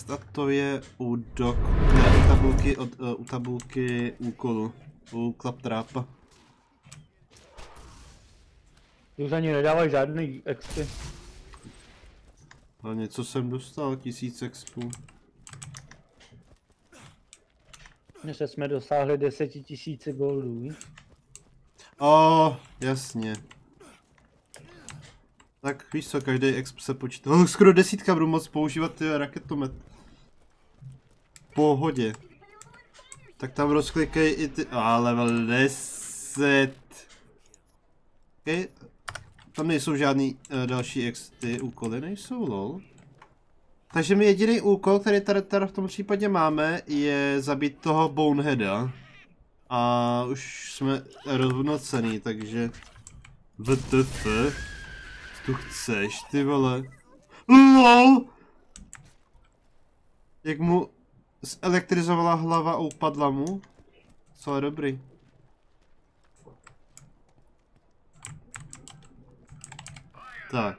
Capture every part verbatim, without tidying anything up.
a to je u dok, ne, u tabulky, od, uh, u tabulky úkolu, u Claptrapa. Ty už ani nedávají žádný expy. A něco jsem dostal, tisíc expů. Že jsme dosáhli desetitisíc goldů, víš? O, jasně. Tak víš co, každý exp se počítá. Oh, skoro desítka budu moc používat ty raketomet. Pohodě. Tak tam rozklikej i ty... A ah, level deset. Okay. Tam nejsou žádný uh, další ex... ty úkoly, nejsou, lol. Takže my jediný úkol, který tady, tady v tom případě máme, je zabít toho Boneheada. A už jsme rozhodnocený, takže... W T F? Tu chceš, ty vole. LOL! Jak mu zelektrizovala hlava a upadla mu? Co dobrý. Tak.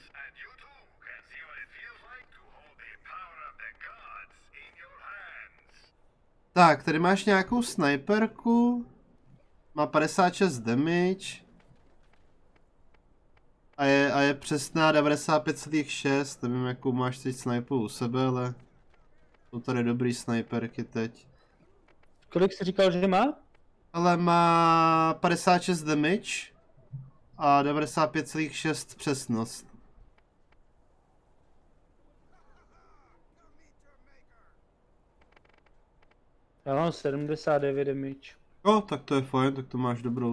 Tak, tady máš nějakou snajperku. Má padesát šest damage. A je, a je přesná devadesát pět celá šest. Nevím, jakou máš teď snajpu u sebe, ale... Jsou tady dobrý snajperky teď. Kolik jsi říkal, že má? Ale má padesát šest damage. A devadesát pět celá šest přesnost. Já mám sedmdesát devět damage. O, tak to je fajn, tak to máš dobrou.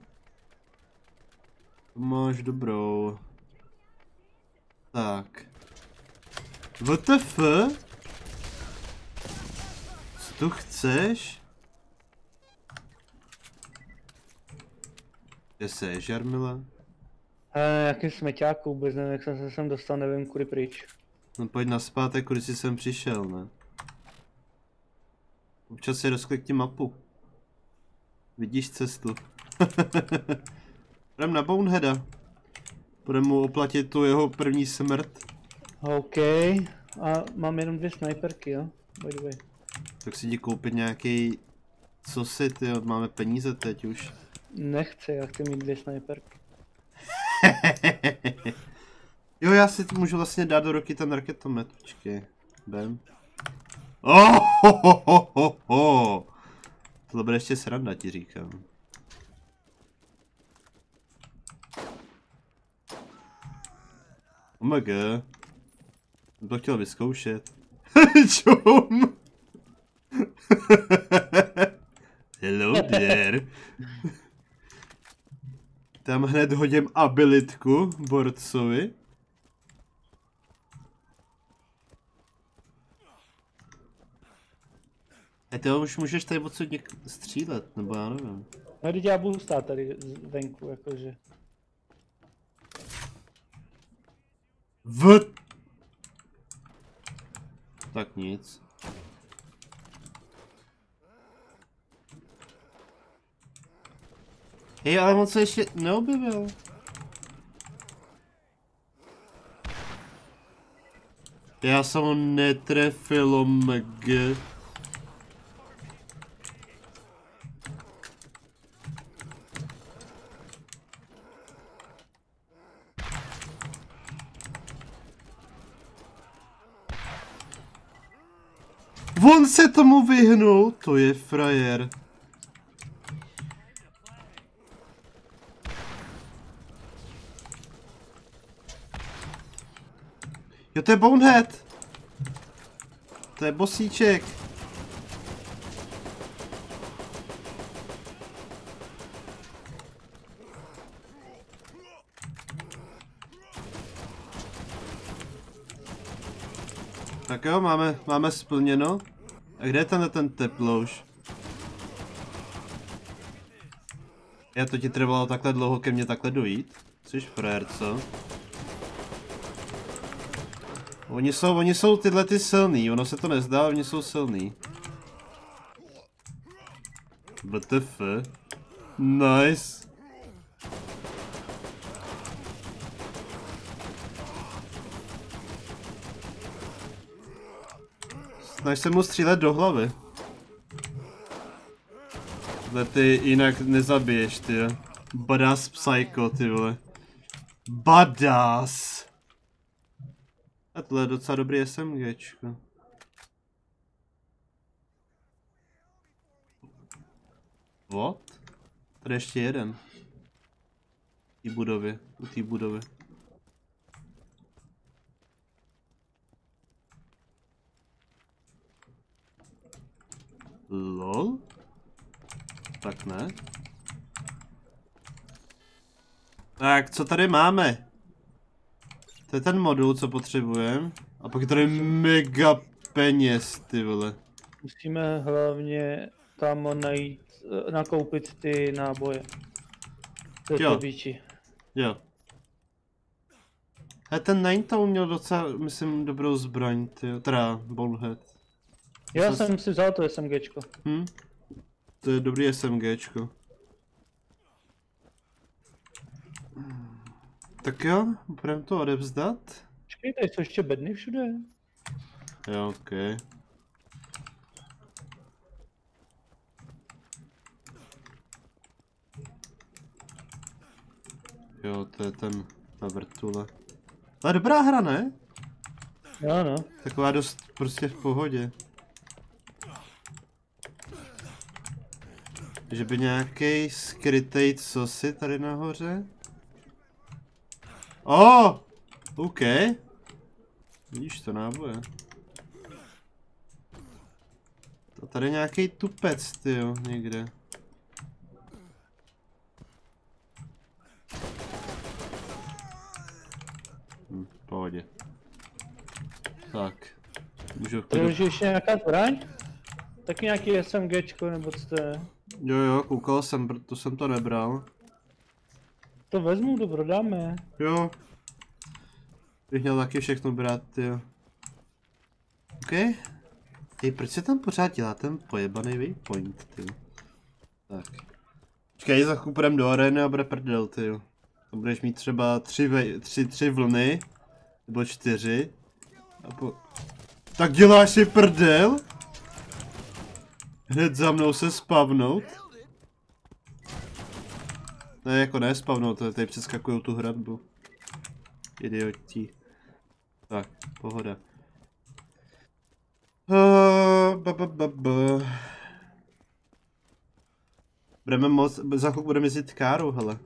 To máš dobrou. Tak. W T F? Co tu chceš? Kde seš, Jarmila? Hele, jakým smeťáku, vůbec nevím, jak jsem se sem dostal, nevím kudy pryč. No pojď naspátek, kudy jsi sem přišel, ne? Občas si rozklikni mapu. Vidíš cestu. Jdem na Boneheada. Budeme mu oplatit tu jeho první smrt. OK. A mám jenom dvě snajperky, jo? By the way. Tak si jdi koupit nějaký... Co si, ty, máme peníze teď už. Nechci, já chci mít dvě snajperky. Jo, já si můžu vlastně dát do ruky ten raketomet, počkej. Bam. Oh, ho, ho, ho, ho, ho. Tohle bude ještě sranda, ti říkám. Oh my god. Jsem to chtěl vyzkoušet. Čum. Hello there. Tam hned hodím abilitku borcovi. A ty už můžeš tady odsud něk střílet, nebo já nevím. No teď já budu stát tady venku, jakože. V. Tak nic. Hej, ale on se ještě neobjevil. Já jsem ho netrefil, mg. On se tomu vyhnul, to je frajer. Jo, to je Bonehead. To je bosíček. Tak jo, máme, máme splněno. A kde je ten ten teplouš? Já to ti trvalo takhle dlouho ke mně takhle dojít? Jsi frajer, co? Oni jsou, oni jsou tyhle ty silný, ono se to nezdá, oni jsou silný. W T F. Nice. Snaž se mu střílet do hlavy. Tohle ty jinak nezabiješ, ty jo. Badass psycho, ty vole. Badass! A tohle je docela dobrý SMGčko. What? Tady ještě jeden. V té budově, u té budovy. Lol? Tak ne. Tak, co tady máme? To je ten modul, co potřebujeme. A pak je tady mega peněz, ty vole. Musíme hlavně tam najít, nakoupit ty náboje. To Jo. je bíči. Jo. A ten Nine Town měl docela, myslím, dobrou zbraň, ty, teda Bonehead. Já To jsem si vzal to SMGčko. Hm? To je dobrý SMGčko. Tak jo, budeme to odevzdat. Počkej, tady jsou ještě bedny všude. Jo, ok. Jo, to je ten, ta vrtule. Ale dobrá hra, ne? Jo, no. Taková dost prostě v pohodě. Že by nějaký skrytej cosi tady nahoře? Oh! OK. Vidíš to náboje. To tady nějaký tupec, tyjo, někde. Hm, v pohodě. Tak. Můžu Tady vpět... už ještě nějaká zbraň? Taky nějaký SMGčko nebo co to je? Jo jo, koukal jsem, to jsem to nebral. To vezmu, to prodáme. Jo. Bych měl taky všechno brát, tyjo. OK. Hej, proč se tam pořád dělá ten pojebaný waypoint, tyjo? Tak. Počkej, za chvíli půjdem do areny a bude prdel, tyjo. Tam budeš mít třeba tři, vej, tři, tři vlny. Nebo čtyři. A po... Tak děláš si prdel? Hned za mnou se spavnout? Ne, jako ne spavnout, tady přeskakujou tu hradbu. Idioti. Tak, pohoda. Uh, ba, ba, ba, ba. Budeme moc, za chvilku budeme jezdit káru, hele.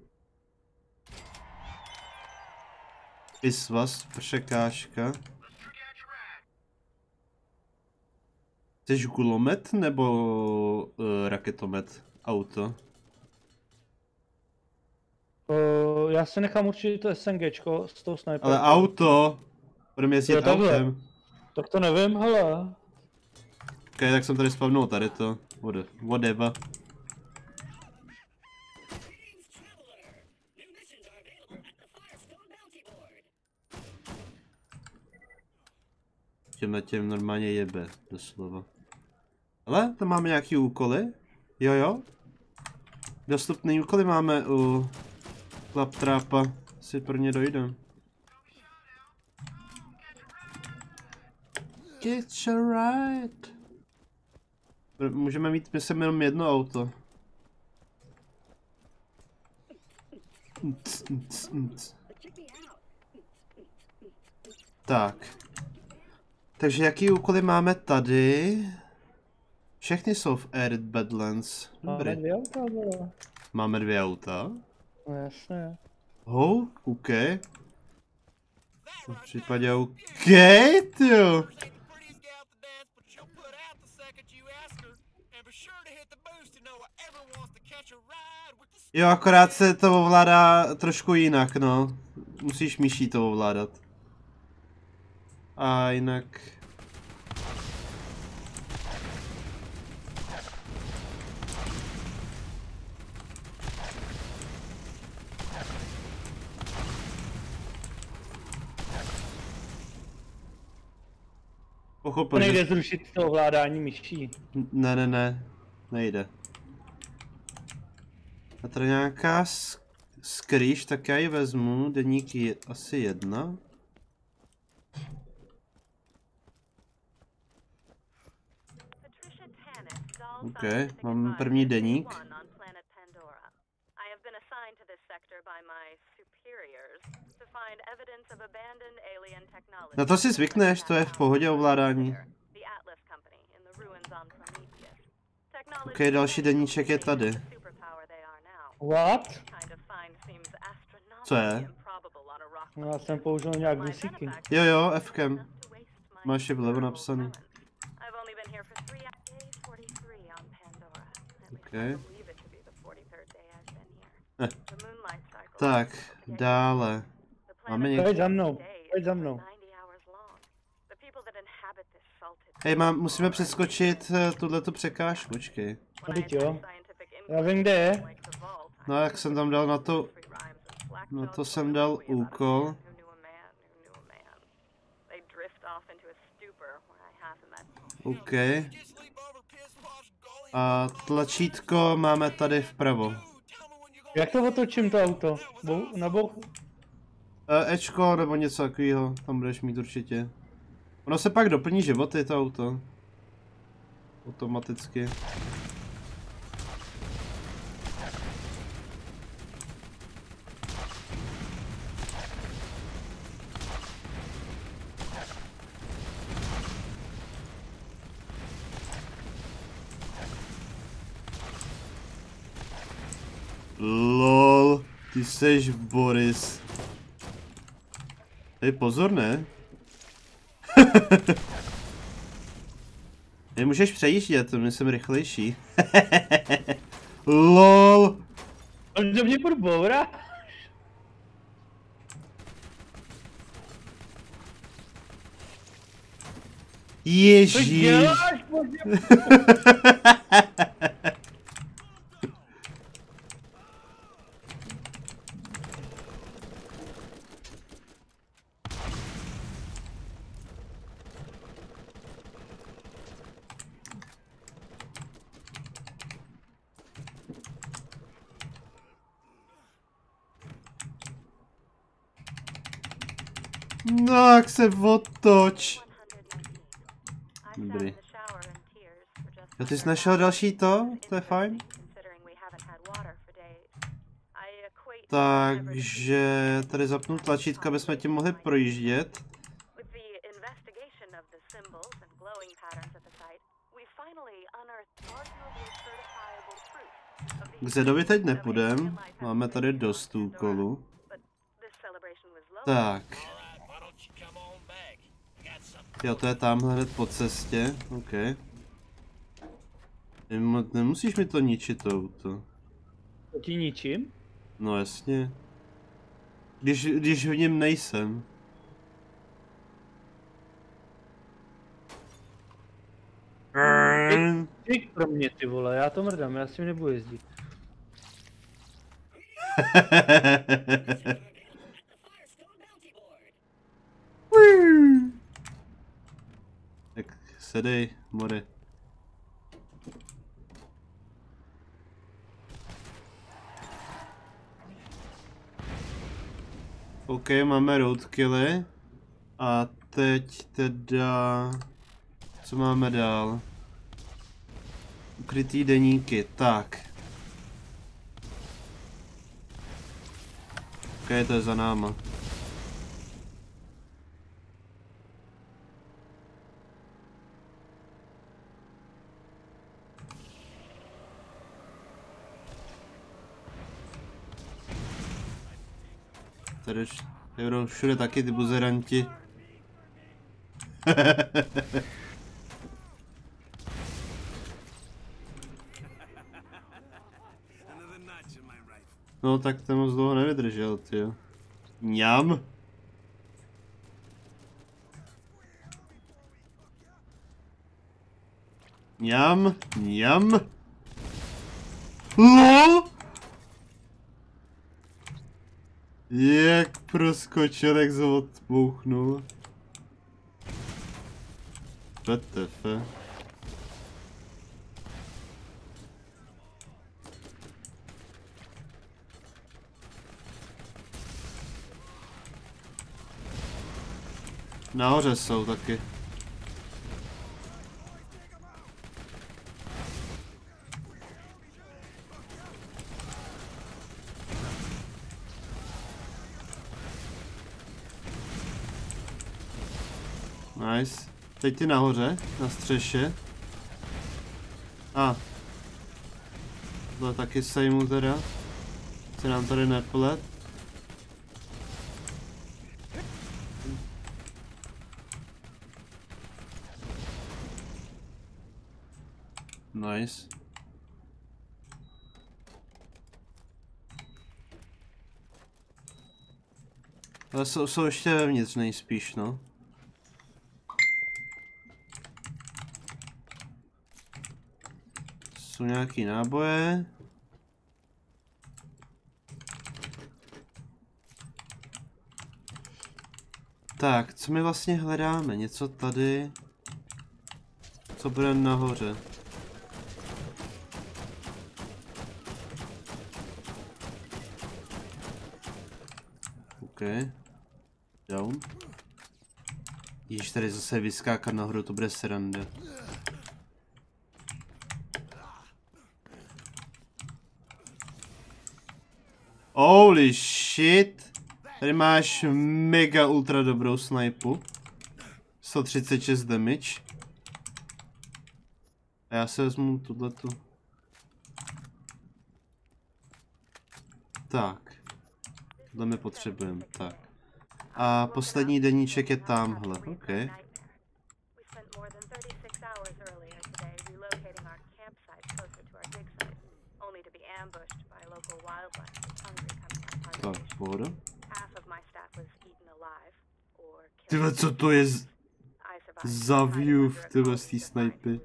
Isvas, překážka. Chceš gulomet nebo uh, raketomet? Auto? O, já si nechám určitě to SMGčko s tou sniperkou. Ale auto! Budeme jezdit Jo, takhle. autem. Tak to nevím, hele. Ok, tak jsem tady spavnul tady to. Whatever. Těme těm normálně jebe, doslova. Ale tam máme nějaký úkoly? Jo jo. Dostupný úkoly máme u Claptrapa. Si pro ně dojdem. Get you right. Můžeme mít, myslím, jenom jedno auto. Tak. Takže jaký úkoly máme tady? Všechny jsou v Arid Badlands. Máme Dobrý. dvě auta, vole. Máme dvě auta? No jasně. Oh, OK. V případě OK, tyjo. Jo, akorát se to ovládá trošku jinak, no. Musíš myší to ovládat. A jinak... Pochopil, To nejde že... zrušit to ovládání myší. Ne, ne, ne. Nejde. A tady nějaká sk skrýš, tak já ji vezmu. Deník je asi jedna. OK, mám první deník. Na to si zvykneš, to je v pohodě ovládání. OK, další deníček je tady. What? Co je? No, já jsem použil nějak dusíky. Jo jo, F-kem. Máš je vlevo napsaný. OK. Eh. Tak, dále. Máme někdo... Pojď za mnou, pojď za mnou. Hej, mám, musíme přeskočit uh, tuhletu překážku, počkej. Tady jo. Já vím, kde je. No, jak jsem tam dal na to... Na to jsem dal úkol. OK. A tlačítko máme tady vpravo. Jak to otočím to auto? Bou, na bok? E, Ečko nebo něco takového, tam budeš mít určitě. Ono se pak doplní životy, to auto. Automaticky. Lol, ty seš Boris. Hej, pozor, ne? Nemůžeš přejíždět, to jsem rychlejší. Lol. On do mě budu bourat. Ježíš. No, jak se otoč. Dobrý. Jo, ty jsi našel další to? To je fajn. Takže tady zapnu tlačítka, aby jsme tím mohli projíždět. K Zedovi teď nepůjdem. Máme tady dost úkolů. Tak. Jo, to je tamhle hned po cestě. OK. Nemusíš mi to ničit, to auto. To ti ničím? No jasně. Když, když v něm nejsem. Ty pro mě, ty vole, já to mrdám, já s tím nebudu jezdit. Tak sedej, more. OK, máme roadkilly. A teď teda... Co máme dál? Ukrytý deníky, tak. OK, to je za náma. Tady budou všude taky ty buzeranti. No tak ten moc dlouho nevydržel, tyjo. Mňam. Mňam, mňam. LOL! Jak proskočil, jak se odpouchnul. W T F. Nahoře jsou taky. Nice. Teď ty nahoře, na střeše. A. Ah. To taky sejmu teda. Se nám tady neplet. Nice. Ale jsou, jsou ještě vevnitř nejspíš, no. Jsou nějaký náboje. Tak, co my vlastně hledáme? Něco tady. Co bude nahoře? OK. Down. Již tady zase vyskákat nahoru, to bude sranda. Holy shit. Tady máš mega ultra dobrou snipu. sto třicet šest damage. A já se vezmu tuhletu. Tak. Tohle my potřebujeme, tak. A poslední deníček je tamhle, OK. Tak, pohoda. Tyhle, co to je z... za view, tyhle z té snipy.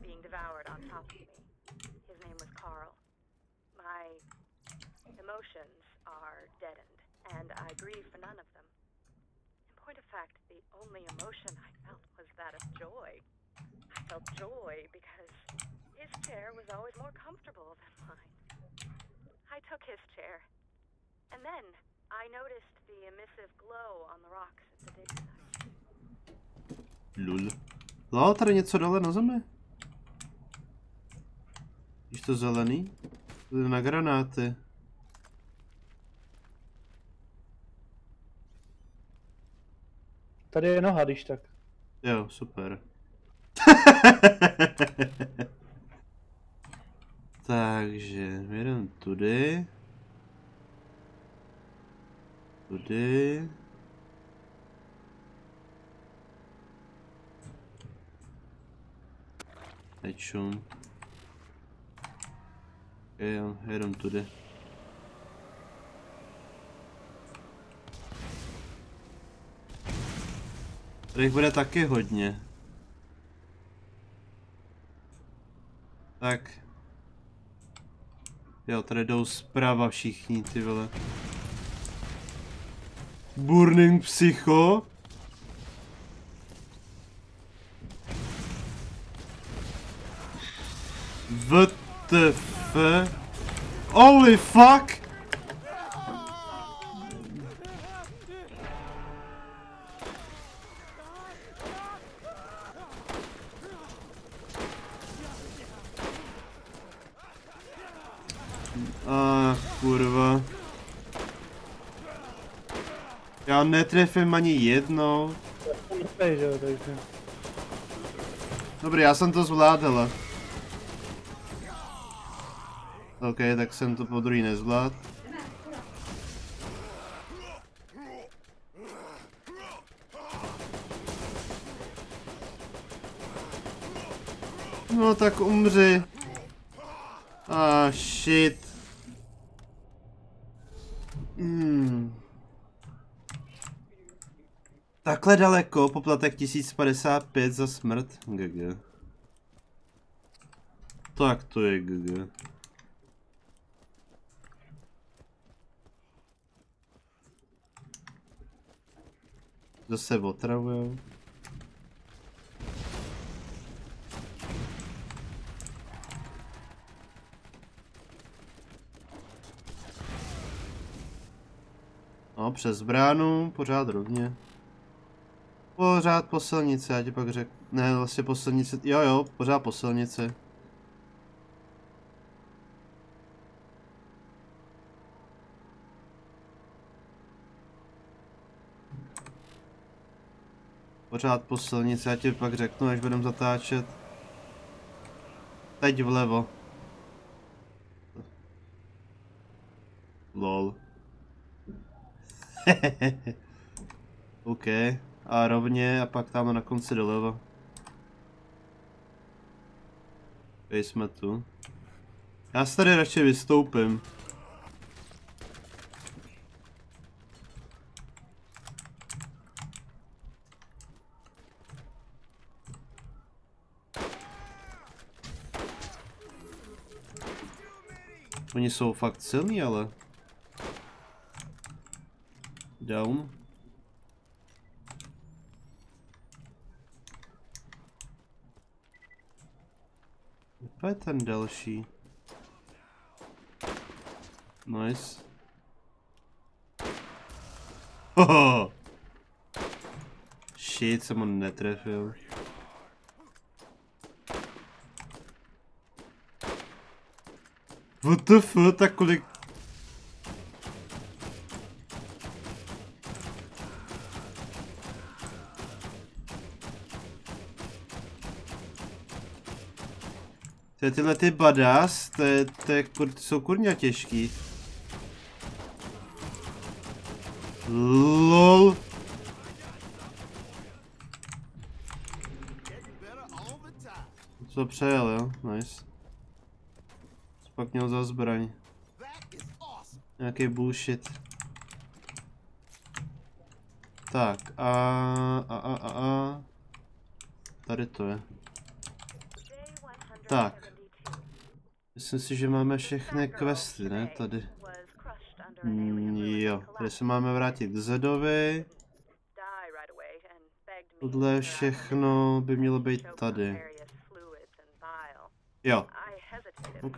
And I grieve for none of them. In point of fact, the only emotion I felt was that of joy. I felt joy because his chair was always more comfortable than mine. I took his chair, and then I noticed the emissive glow on the rocks at the dig site. Lul. Lol, tady něco dole na zemi? Víš to zelený? To je na granáty. Tady je noha, když tak. Jo, super. Takže, jedem tudy. Tudy. Nečum. Jo, jedem tudy. Tady bude taky hodně. Tak. Jo, tady jdou zprava všichni, ty vole. Burning Psycho. W T F. Holy fuck. Ah, kurva. Já netrefím ani jednou. Dobrý, já jsem to zvládl. OK, tak jsem to po druhý nezvládl. No tak umři. Ah, shit. Hmm. Takhle daleko, poplatek tisíc padesát pět za smrt. G G. Tak to je G G. Zase otravujou. No, přes bránu, pořád rovně. Pořád po silnici, já ti pak řeknu. Ne, vlastně po silnici, jo jo, pořád po silnici. Pořád po silnici, já ti pak řeknu, až budeme zatáčet. Teď vlevo. Lol. OK. A rovně a pak tam na konci doleva. Tady jsme tu. Já se tady radši vystoupím. Oni jsou fakt silní, ale. Down. To je ten další. Nice. Hoho. Shit, jsem ho netrefil. W T F, tak kolik... To je tyhle ty badass, to, je, to je, to jsou kurňa těžký. LOL. Co přejel, jo? Nice. Co pak měl za zbraň? Nějaký bullshit. Tak, a, a, a, a, a. Tady to je. Tak. Myslím si, že máme všechny questy, ne? Tady. Mm, jo, tady se máme vrátit k Zedovi. Tohle všechno by mělo být tady. Jo. OK.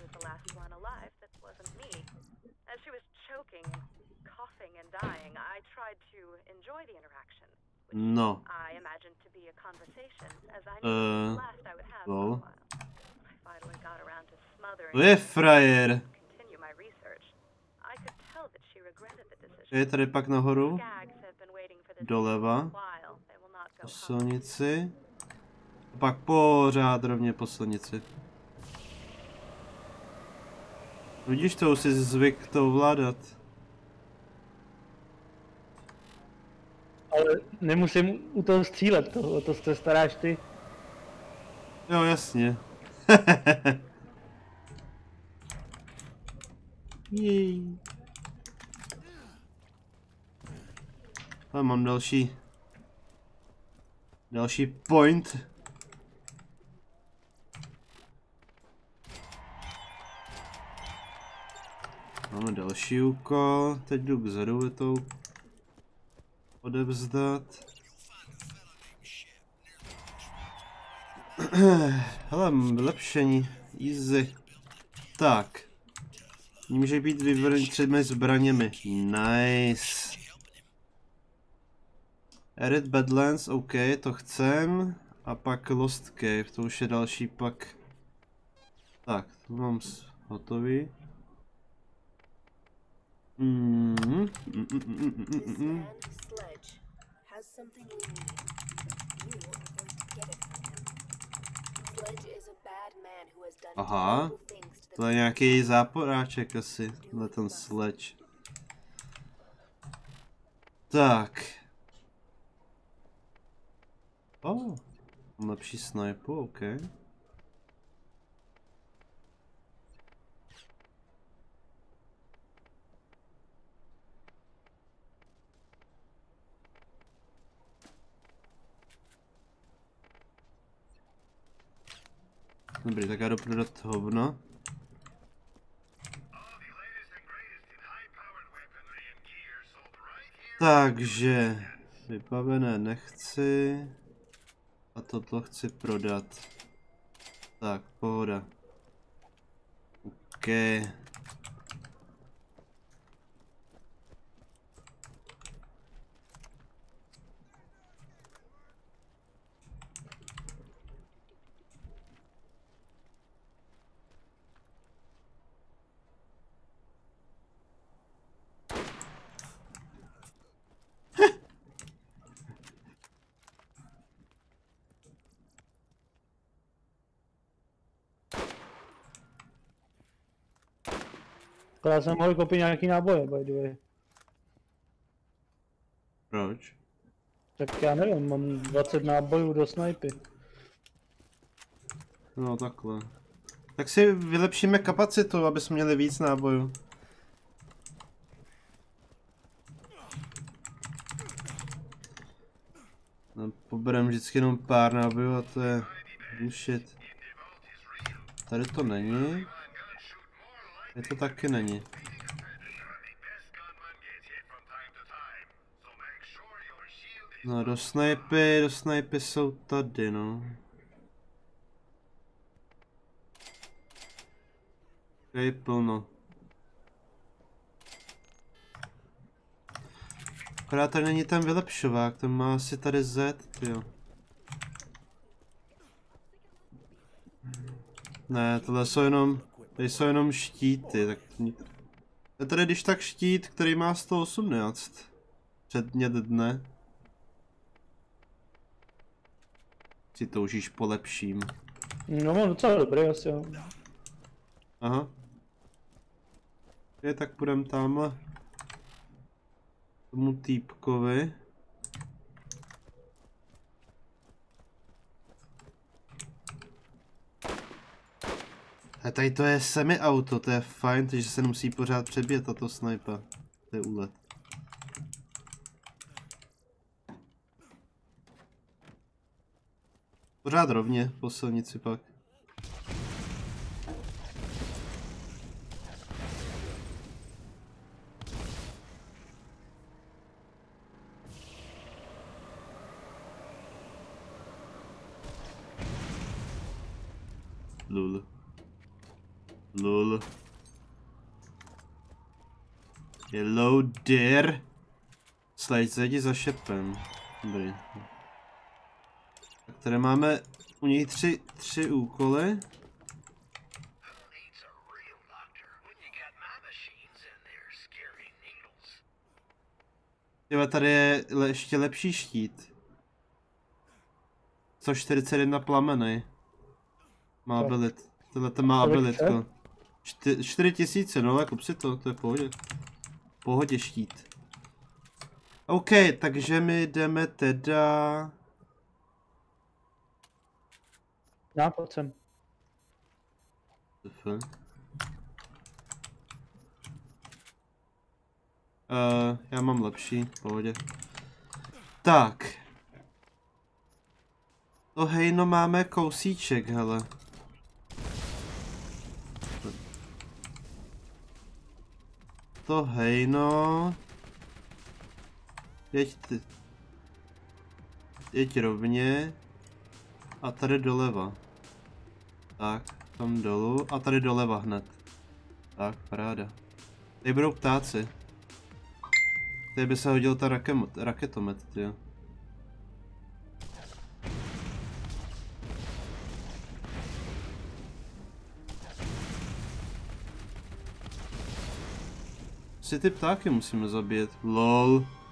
No. Uh, lol. To je frajer. Je tady pak nahoru. Doleva. Po silnici. A pak pořád rovně po silnici. Vidíš, to už si zvyk to ovládat. Ale nemusím u toho střílet, to, o to se staráš ty. Jo, jasně. Jej. A mám další. Další point. Máme další úkol. Teď jdu k zadu to odevzdat. Hele, vylepšení. Easy. Tak. Může být vybrán třemi zbraněmi. Nice. Arid Badlands, OK, to chcem. A pak Lost Cave, to už je další pak. Tak, to mám hotový. Mm -hmm. mm -mm -mm -mm -mm -mm. Aha, to je nějaký záporáček asi, na ten Sledge. Tak. Oh, mám lepší snipu, OK. Dobrý, tak já jdu prodat hovno. Takže vybavené nechci. A toto chci prodat. Tak, pohoda. OK. Já jsem mohl koupit nějaký náboje, by the way. Proč? Tak já nevím, mám dvacet nábojů do snajpy. No takhle. Tak si vylepšíme kapacitu, aby jsme měli víc nábojů. No, pobereme vždycky jenom pár nábojů a to je bullshit. Tady to není. Je to taky není. No do snajpy, do snajpy jsou tady no. Je plno. Akorát tady není ten vylepšovák, ten má asi tady Z, jo. Ne, tohle jsou jenom, tady jsou jenom štíty, tak je tady když tak štít, který má sto osmnáct. Předmět dne. Si toužíš po lepším. No mám docela dobrý asi jo. Aha. Je, tak půjdem tamhle tomu týpkovi. A tady to je semi-auto, to je fajn, takže se nemusí pořád přebíjet tato snajpa. To je úlet. Pořád rovně po silnici pak. Lul. Lul. Hello there. Slide zajdi za šepem. Dobrý. Tak tady máme u něj tři, tři úkoly. Tyhle, tady je le, ještě lepší štít. sto čtyřicet jedna plameny. Má abilit. Tohle to má abilitko. čtyři tisíce, no ale kup si to, to je v pohodě. V pohodě štít. OK, takže my jdeme teda... Já pojď sem. Uh, já mám lepší, v pohodě. Tak. To hejno máme kousíček, hele. To hejno. Jeď ty. Jeď rovně. A tady doleva. Tak, tam dolů a tady doleva hned. Tak, paráda. Tady budou ptáci. Tady by se hodil ta rakemet, raketomet, tyjo. Si ty ptáky musíme zabít, lol.